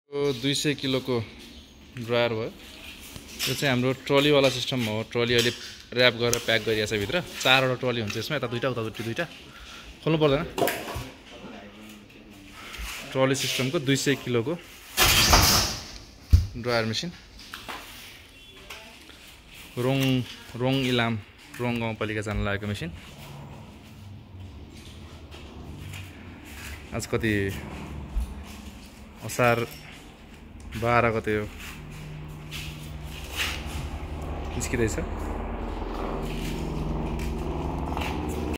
200 किलोको ड्रायर भयो। यो चाहिँ हाम्रो ट्रलीवाला सिस्टम हो। ट्रली अहिले ऱ्याप गरेर प्याक गरिएको छ भित्र। 4वटा ट्रली हुन्छ यसमा, यता दुईटा उता दुईटा। खोल्नु पर्दैन। ट्रली सिस्टमको 200 किलोको ड्रायर मेसिन। रोङ इलाम रोङ गाउँपालिका जान लागेको मेसिन। आज कति असार 12 गते हो निस्किँदैछ।